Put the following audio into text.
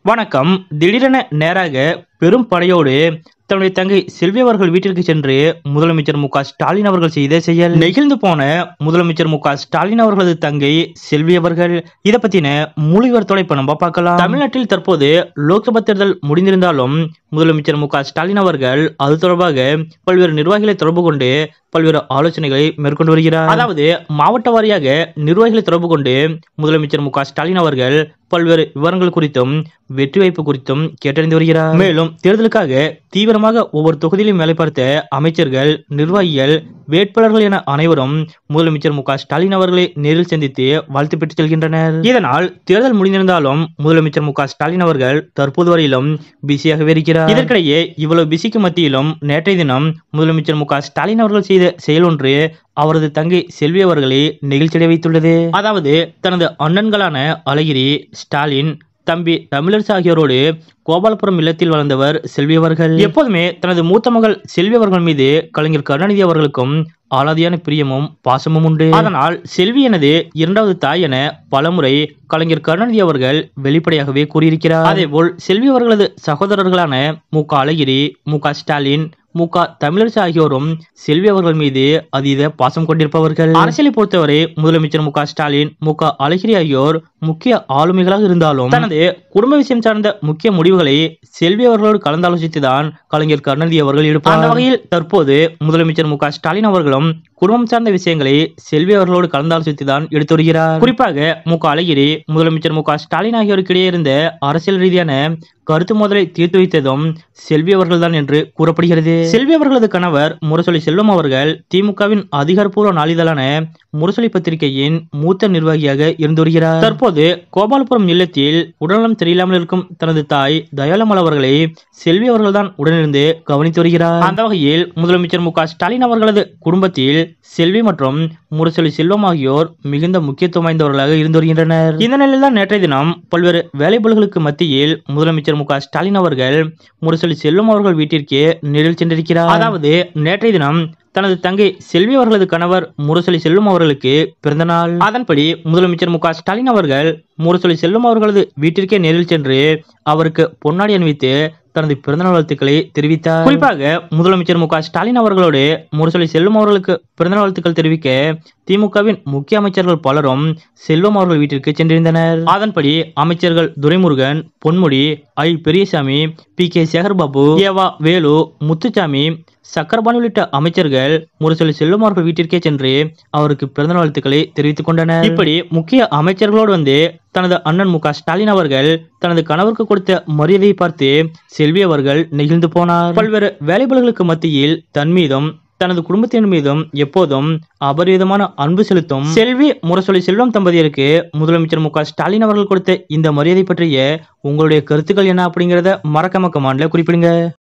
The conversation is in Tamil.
வணக்கம். திடீரென நேராக பெரும் படையோடு தன்னுடைய தங்கை செல்வி அவர்கள் வீட்டிற்கு சென்று முதலமைச்சர் மு.க.ஸ்டாலின் அவர்கள் செய்த செயல். நெகிழ்ந்து போன முதலமைச்சர் மு.க.ஸ்டாலின் அவர்களது தங்கை செல்வி அவர்கள் இதை பத்தின முழு விவரத்தோட இப்ப நம்ம பார்க்கலாம். தமிழ்நாட்டில் தற்போது லோக்சபா தேர்தல் முடிந்திருந்தாலும் முதலமைச்சர் மு.க.ஸ்டாலின் அவர்கள் அது தொடர்பாக பல்வேறு நிர்வாகிகளை தொடர்பு கொண்டு பல்வேறு ஆலோசனைகளை மேற்கொண்டு வருகிறார். அதாவது மாவட்ட வாரியாக நிர்வாகிகளை தொடர்பு கொண்டு முதலமைச்சர் மு.க.ஸ்டாலின் அவர்கள் பல்வேறு விவரங்கள் குறித்தும் வெற்றி வாய்ப்பு குறித்தும் கேட்டறிந்து வருகிறார். மேலும் தேர்தலுக்காக தீவிரமாக ஒவ்வொரு தொகுதியிலும் வேலை பார்த்த அமைச்சர்கள், நிர்வாகிகள், வேட்பாளர்கள் என அனைவரும் முதலமைச்சர் மு.க.ஸ்டாலின் அவர்களை நேரில் சந்தித்து வாழ்த்து பெற்று செல்கின்றனர். இதனால் தேர்தல் முடிந்திருந்தாலும் முதலமைச்சர் மு.க.ஸ்டாலின் அவர்கள் தற்போது வரையிலும் பிஸியாகவே இருக்கிறார். இதற்கிடையே இவ்வளவு பிஸிக்கு மத்தியிலும் நேற்றைய தினம் முதலமைச்சர் மு.க.ஸ்டாலின் அவர்கள் செய்த செயல் ஒன்று அவரது தங்கை செல்வி அவர்களை நெகிழ்ச்சியடைய வைத்துள்ளது. அதாவது தனது அண்ணன்களான அழகிரி, ஸ்டாலின், தம்பி தமிழரசு ஆகியோரோடு கோபாலபுரம் இல்லத்தில் வளர்ந்தவர் செல்வி அவர்கள். எப்போதுமே தனது மூத்த மகள் செல்வி அவர்கள் மீது கலைஞர் கருணாநிதி அவர்களுக்கும் ஆளாதியான பிரியமும் பாசமும் உண்டு. அதனால் செல்வி எனது இரண்டாவது தாய் என பலமுறை கலைஞர் கருணாநிதி அவர்கள் வெளிப்படையாகவே கூறியிருக்கிறார். அதேபோல் செல்வி அவர்களது சகோதரர்களான மு.க. அழகிரி, மு.க. ஸ்டாலின், மு.க. தமிழரசு ஆகியோரும் செல்வி அவர்கள் மீது அதீத பாசம் கொண்டிருப்பவர்கள். அரசியலை பொறுத்தவரை முதலமைச்சர் மு.க. ஸ்டாலின், மு.க. அழகிரி ஆகியோர் முக்கிய ஆளுமைகளாக இருந்தாலும் தனது குடும்ப விஷயம் சார்ந்த முக்கிய முடிவுகளை செல்வி அவர்களோடு கலந்தாலோசித்துதான் கலைஞர் கருணாநிதி அவர்கள் எடுப்பார். அந்த வகையில் தற்போது முதலமைச்சர் மு.க. ஸ்டாலின் அவர்களும் குடும்பம் சார்ந்த விஷயங்களை செல்வி அவர்களோடு கலந்தாலோசித்துதான் எடுத்து வருகிறார். குறிப்பாக மு.க. அழகிரி முதலமைச்சர் மு.க. ஸ்டாலின் ஆகியோருக்கு இடையே இருந்த அரசியல் ரீதியான கருத்து மோதலை தீர்த்து வைத்ததும் செல்வி அவர்கள்தான் என்று கூறப்படுகிறது. செல்வி அவர்களது கணவர் முரசொலி செல்வம் அவர்கள் திமுகவின் அதிகாரப்பூர்வ நாளிதழான முரசொலி பத்திரிகையின் மூத்த நிர்வாகியாக இருந்து வருகிறார். தற்போது கோபாலபுரம் இல்லத்தில் உடல்நலம் சரியில்லாமல் இருக்கும் தனது தாய் தயாளம்மாள் அவர்களை செல்வி அவர்கள்தான் உடனிருந்து கவனித்து வருகிறார். அந்த வகையில் முதலமைச்சர் மு.க. ஸ்டாலின் அவர்களது குடும்பத்தில் செல்வி மற்றும் முரசொலி செல்வம் ஆகியோர் மிகுந்த முக்கியத்துவம் வாய்ந்தவர்களாக இருந்து வருகின்றனர். இந்த நிலையில் தான் நேற்றைய தினம் பல்வேறு வேலைபளுகளுக்கு மத்தியில் முதலமைச்சர் மு.க. ஸ்டாலின் அவர்கள் முரசொலி செல்வம் அவர்கள் வீட்டிற்கு நேரில் சென்றிருக்கிறார். அதாவது நேற்றைய தினம் தனது தங்கை செல்வி அவர்களது கணவர் முரசொலி செல்வம் அவர்களுக்கு பிறந்த நாள். அதன்படி முதலமைச்சர் மு.க. ஸ்டாலின் அவர்கள் முரசொலி செல்வம் அவர்களது வீட்டிற்கே நேரில் சென்று அவருக்கு பொன்னாடி அணிவித்து தனது பிறந்தநாள் வாழ்த்துக்களை தெரிவித்தார். குறிப்பாக முதலமைச்சர் மு.க. ஸ்டாலின் அவர்களோடு முரசொலி செல்வம் அவர்களுக்கு பிறந்தநாள் வாழ்த்துக்கள் தெரிவிக்க திமுகவின் முக்கிய அமைச்சர்கள் பலரும் செல்வம் அவர்கள் வீட்டிற்கு சென்றிருந்தனர். அதன்படி அமைச்சர்கள் துரைமுருகன், பொன்முடி, ஐ. பெரியசாமி, பி.கே. சேகர்பாபு, ஏவா வேலு, முத்துசாமி, சக்கரபாணி உள்ளிட்ட அமைச்சர்கள் முரசொலி செல்வம் அவர்கள் வீட்டிற்கே சென்று அவருக்கு பிறந்தநாள் வாழ்த்துக்களை தெரிவித்துக் கொண்டனர். இப்படி முக்கிய அமைச்சர்களோடு வந்து தனது அண்ணன் மு.க. ஸ்டாலின் அவர்கள் தனது கணவருக்கு கொடுத்த மரியாதையை பார்த்து செல்வி அவர்கள் நெகிழ்ந்து போனார். பல்வேறு வேலைபளுகளுக்கு மத்தியில் தன் மீதும் தனது குடும்பத்தின் மீதும் எப்போதும் அபரிவிதமான அன்பு செலுத்தும் செல்வி முரசொலி செல்வம் தம்பதியருக்கு முதலமைச்சர் மு.க. ஸ்டாலின் அவர்கள் கொடுத்த இந்த மரியாதை பற்றிய உங்களுடைய கருத்துக்கள் என்ன அப்படிங்கறத மறக்காம கமெண்ட்ல குறிப்பிடுங்க.